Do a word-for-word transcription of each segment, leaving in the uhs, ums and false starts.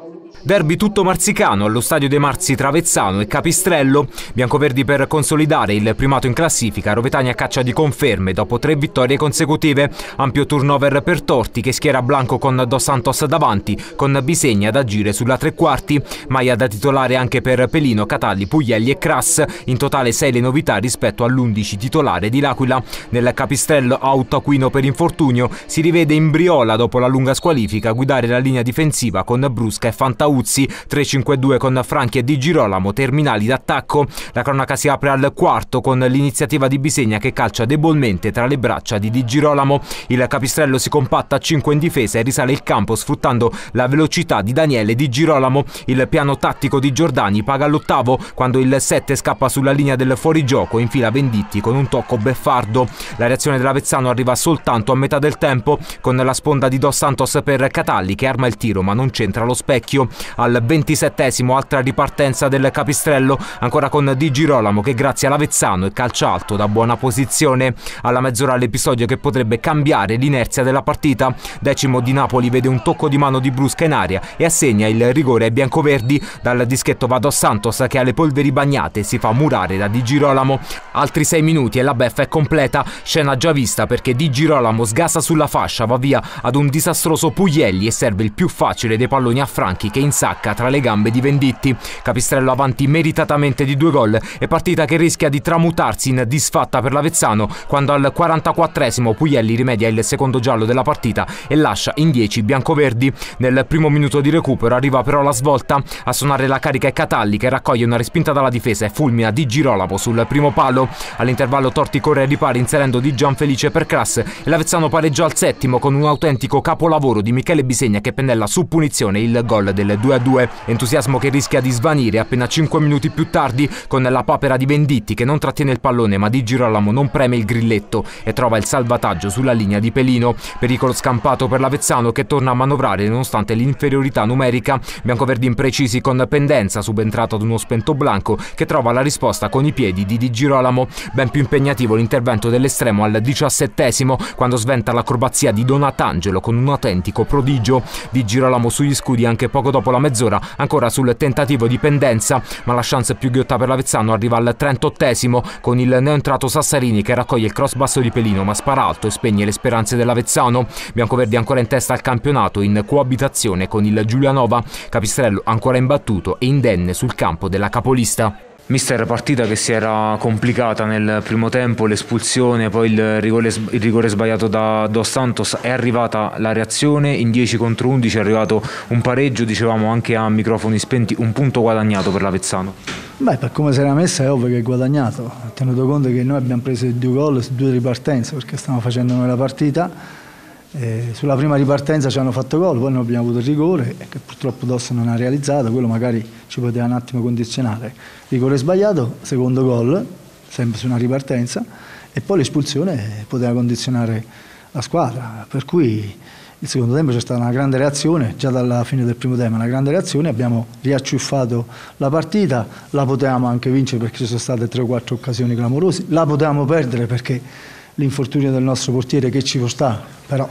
Derby tutto marzicano allo stadio dei Marzi tra Avezzano e Capistrello. Biancoverdi per consolidare il primato in classifica. Rovetani a caccia di conferme dopo tre vittorie consecutive. Ampio turnover per Torti che schiera Blanco con Dos Santos davanti, con Bisegna ad agire sulla tre quarti. Maia da titolare anche per Pelino, Catalli, Puglielli e Cras. In totale sei le novità rispetto all'undici titolare di L'Aquila. Nel Capistrello out Aquino per infortunio. Si rivede Imbriola dopo la lunga squalifica a guidare la linea difensiva con Brusca e Fantauzzi. tre cinque due con Franchi e Di Girolamo, terminali d'attacco. La cronaca si apre al quarto con l'iniziativa di Bisegna che calcia debolmente tra le braccia di Di Girolamo. Il Capistrello si compatta a cinque in difesa e risale il campo sfruttando la velocità di Daniele Di Girolamo. Il piano tattico di Giordani paga all'ottavo quando il sette scappa sulla linea del fuorigioco e infila Venditti con un tocco beffardo. La reazione dell'Avezzano arriva soltanto a metà del tempo con la sponda di Dos Santos per Catalli che arma il tiro ma non c'entra lo specchio. Al ventisettesimo altra ripartenza del Capistrello, ancora con Di Girolamo che grazie all'Avezzano e calcia alto da buona posizione. Alla mezz'ora l'episodio che potrebbe cambiare l'inerzia della partita. Decimo di Napoli vede un tocco di mano di Brusca in aria e assegna il rigore ai biancoverdi. Dal dischetto va Dos Santos che ha le polveri bagnate e si fa murare da Di Girolamo. Altri sei minuti e la beffa è completa, scena già vista perché Di Girolamo sgasa sulla fascia, va via ad un disastroso Puglielli e serve il più facile dei palloni a Franchi che insacca tra le gambe di Venditti. Capistrello avanti meritatamente di due gol e partita che rischia di tramutarsi in disfatta per l'Avezzano quando al quarantaquattresimo Puglielli rimedia il secondo giallo della partita e lascia in dieci biancoverdi. Nel primo minuto di recupero arriva però la svolta, a suonare la carica è Catalli che raccoglie una respinta dalla difesa e fulmina Di Girolamo sul primo palo. All'intervallo Torti corre ai ripari inserendo Di Gianfelice per Cras e l'Avezzano pareggia al settimo con un autentico capolavoro di Michele Bisegna che pennella su punizione il gol del due a due. Entusiasmo che rischia di svanire appena cinque minuti più tardi con la papera di Venditti che non trattiene il pallone ma Di Girolamo non preme il grilletto e trova il salvataggio sulla linea di Pelino. Pericolo scampato per l'Avezzano che torna a manovrare nonostante l'inferiorità numerica. Biancoverdi imprecisi con Pendenza subentrato ad uno spento Blanco che trova la risposta con i piedi di Di Girolamo. Ben più impegnativo l'intervento dell'estremo al diciassettesimo quando sventa l'acrobazia di Donatangelo con un autentico prodigio. Di Girolamo sugli scudi anche poco dopo la mezz'ora, ancora sul tentativo di Pendenza, ma la chance più ghiotta per l'Avezzano arriva al trentottesimo con il neoentrato Sassarini che raccoglie il cross basso di Pelino ma spara alto e spegne le speranze dell'Avezzano. Biancoverdi ancora in testa al campionato in coabitazione con il Giulianova. Capistrello ancora imbattuto e indenne sul campo della capolista. Mister, partita che si era complicata nel primo tempo, l'espulsione, poi il rigore, il rigore sbagliato da Dos Santos, è arrivata la reazione, in dieci contro undici è arrivato un pareggio, dicevamo anche a microfoni spenti, un punto guadagnato per l'Avezzano. Beh, per come si era messa è ovvio che è guadagnato, tenuto conto che noi abbiamo preso due gol su due ripartenze perché stavamo facendo noi la partita. Eh, sulla prima ripartenza ci hanno fatto gol, poi non abbiamo avuto il rigore che purtroppo Dos non ha realizzato, quello magari ci poteva un attimo condizionare. Rigore sbagliato, secondo gol, sempre su una ripartenza, e poi l'espulsione poteva condizionare la squadra, per cui il secondo tempo c'è stata una grande reazione, già dalla fine del primo tempo una grande reazione, abbiamo riacciuffato la partita, la potevamo anche vincere perché ci sono state tre o quattro occasioni clamorose, la potevamo perdere perché l'infortunio del nostro portiere che ci può stare, però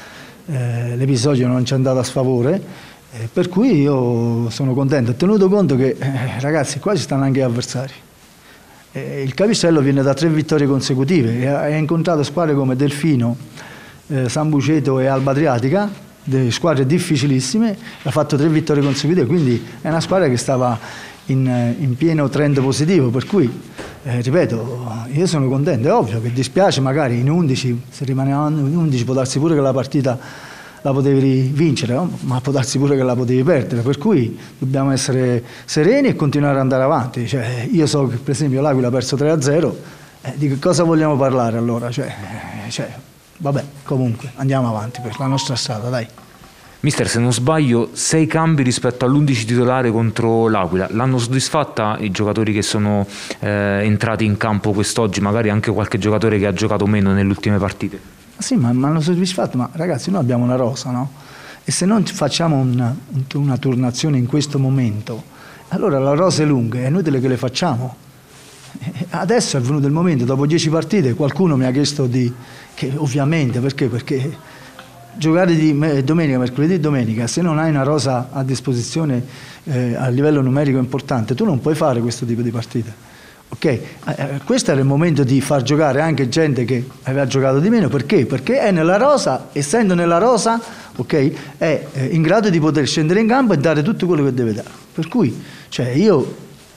eh, l'episodio non ci è andato a sfavore, eh, per cui io sono contento, tenuto conto che eh, ragazzi qua ci stanno anche gli avversari. Eh, il Capistrello viene da tre vittorie consecutive e ha, ha incontrato squadre come Delfino, eh, San Buceto e Alba Adriatica, delle squadre difficilissime, ha fatto tre vittorie consecutive, quindi è una squadra che stava in, in pieno trend positivo, per cui Eh, ripeto, io sono contento, è ovvio che dispiace magari in undici, se rimanevano in undici può darsi pure che la partita la potevi vincere, no? Ma può darsi pure che la potevi perdere, per cui dobbiamo essere sereni e continuare ad andare avanti. Cioè, io so che per esempio l'Aquila ha perso tre a zero, eh, di che cosa vogliamo parlare allora? Cioè, eh, cioè, vabbè, comunque andiamo avanti per la nostra strada, dai. Mister, se non sbaglio, sei cambi rispetto all'undici titolare contro l'Aquila. L'hanno soddisfatta i giocatori che sono eh, entrati in campo quest'oggi, magari anche qualche giocatore che ha giocato meno nelle ultime partite? Sì, ma mi hanno soddisfatto, ma ragazzi noi abbiamo una rosa, no? E se non facciamo una, una turnazione in questo momento, allora la rosa è lunga, è inutile che le facciamo. Adesso è venuto il momento, dopo dieci partite, qualcuno mi ha chiesto di... che ovviamente, perché? Perché... giocare di domenica, mercoledì e domenica, se non hai una rosa a disposizione eh, a livello numerico importante, tu non puoi fare questo tipo di partite. Okay. Eh, questo era il momento di far giocare anche gente che aveva giocato di meno. Perché? Perché è nella rosa, essendo nella rosa, okay, è eh, in grado di poter scendere in campo e dare tutto quello che deve dare. Per cui cioè, io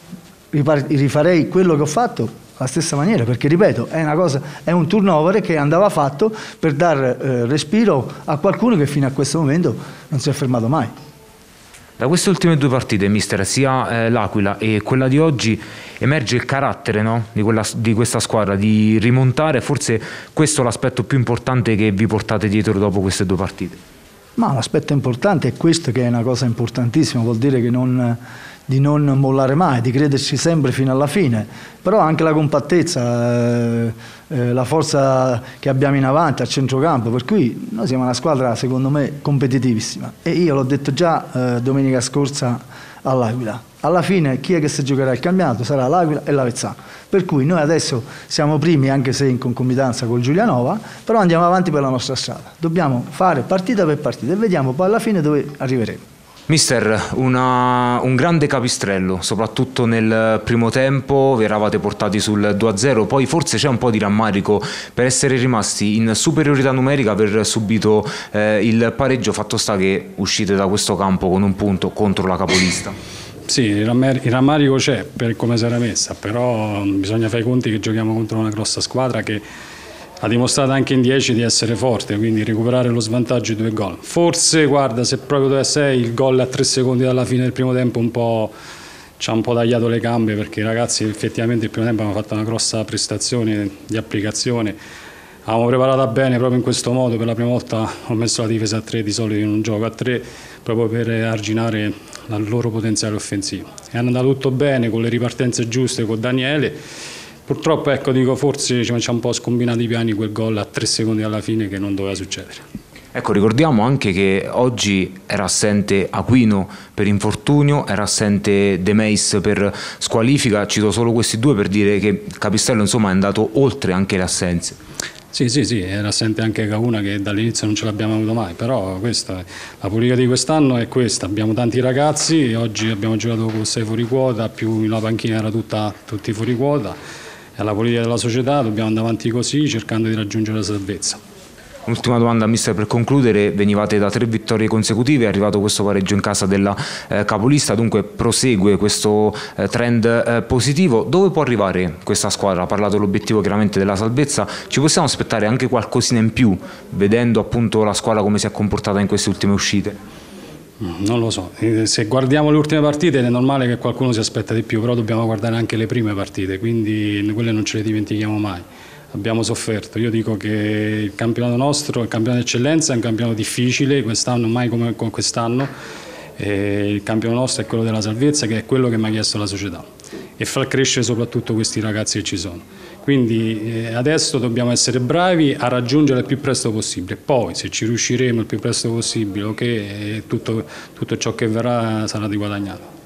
rifarei quello che ho fatto alla stessa maniera, perché ripeto, è, una cosa, è un turnover che andava fatto per dare eh, respiro a qualcuno che fino a questo momento non si è fermato mai. Da queste ultime due partite, mister, sia eh, l'Aquila e quella di oggi, emerge il carattere, no? di, quella, di questa squadra, di rimontare. Forse questo è l'aspetto più importante che vi portate dietro dopo queste due partite. Ma l'aspetto importante è questo, che è una cosa importantissima, vuol dire che non, di non mollare mai, di crederci sempre fino alla fine, però anche la compattezza, eh, eh, la forza che abbiamo in avanti al centrocampo, per cui noi siamo una squadra secondo me competitivissima, e io l'ho detto già eh, domenica scorsa all'Aquila. Alla fine chi è che si giocherà il campionato sarà l'Aquila e l'Avezzano, per cui noi adesso siamo primi, anche se in concomitanza col Giulianova, però andiamo avanti per la nostra strada, dobbiamo fare partita per partita e vediamo poi alla fine dove arriveremo. Mister, una, un grande capistrello, soprattutto nel primo tempo, vi eravate portati sul due a zero, poi forse c'è un po' di rammarico per essere rimasti in superiorità numerica, aver subito eh, il pareggio, fatto sta che uscite da questo campo con un punto contro la capolista. Sì, il rammarico c'è per come si era messa, però bisogna fare i conti che giochiamo contro una grossa squadra che ha dimostrato anche in dieci di essere forte, quindi recuperare lo svantaggio di due gol. Forse, guarda, se proprio deve essere il gol a tre secondi dalla fine del primo tempo un po' ci ha un po' tagliato le gambe, perché i ragazzi effettivamente il primo tempo hanno fatto una grossa prestazione di applicazione. Avevamo preparata bene proprio in questo modo, per la prima volta ho messo la difesa a tre, di solito io non gioco a tre, proprio per arginare il loro potenziale offensivo. È andato tutto bene, con le ripartenze giuste con Daniele. Purtroppo, ecco, dico, forse ci ha un po' scombinato i piani quel gol a tre secondi alla fine che non doveva succedere. Ecco, ricordiamo anche che oggi era assente Aquino per infortunio, era assente De Meis per squalifica, cito solo questi due per dire che Capistrello insomma è andato oltre anche le assenze. Sì, sì, sì, era assente anche Cauna, che dall'inizio non ce l'abbiamo avuto mai, però questa, la politica di quest'anno è questa, abbiamo tanti ragazzi, oggi abbiamo giocato con sei fuori quota, più la panchina era tutta, tutti fuori quota, è la politica della società, dobbiamo andare avanti così cercando di raggiungere la salvezza. Ultima domanda, mister, per concludere. Venivate da tre vittorie consecutive, è arrivato questo pareggio in casa della eh, capolista, dunque prosegue questo eh, trend eh, positivo. Dove può arrivare questa squadra? Ha parlato dell'obiettivo chiaramente della salvezza, ci possiamo aspettare anche qualcosina in più, vedendo appunto la squadra come si è comportata in queste ultime uscite? Non lo so, se guardiamo le ultime partite è normale che qualcuno si aspetta di più, però dobbiamo guardare anche le prime partite, quindi quelle non ce le dimentichiamo mai. Abbiamo sofferto, io dico che il campionato nostro è un campionato d'eccellenza, è un campionato difficile, quest'anno mai come quest'anno, il campionato nostro è quello della salvezza, che è quello che mi ha chiesto la società, e far crescere soprattutto questi ragazzi che ci sono. Quindi eh, adesso dobbiamo essere bravi a raggiungere il più presto possibile, poi se ci riusciremo il più presto possibile, ok, tutto, tutto ciò che verrà sarà di guadagnato.